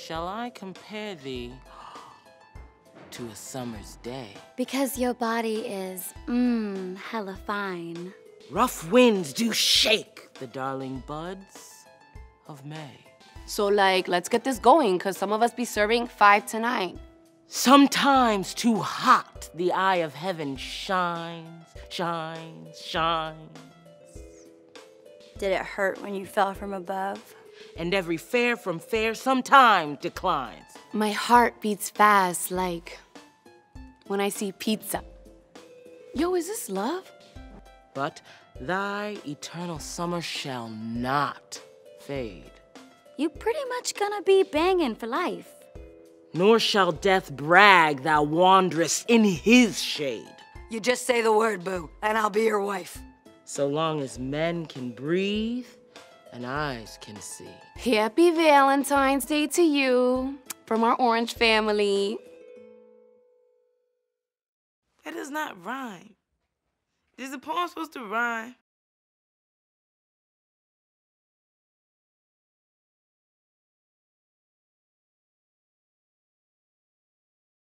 shall I compare thee to a summer's day? Because your body is, hella fine. Rough winds do shake the darling buds of May. So, like, let's get this going, because some of us be serving 5 to 9. Sometimes too hot, the eye of heaven shines, shines, shines. Did it hurt when you fell from above? And every fair from fair sometimes declines. My heart beats fast, like when I see pizza. Yo, is this love? But thy eternal summer shall not fade. You pretty much gonna be banging for life. Nor shall death brag thou wanderest in his shade. You just say the word, boo, and I'll be your wife. So long as men can breathe and eyes can see. Happy Valentine's Day to you from our Orange family. That does not rhyme. Is the poem supposed to rhyme?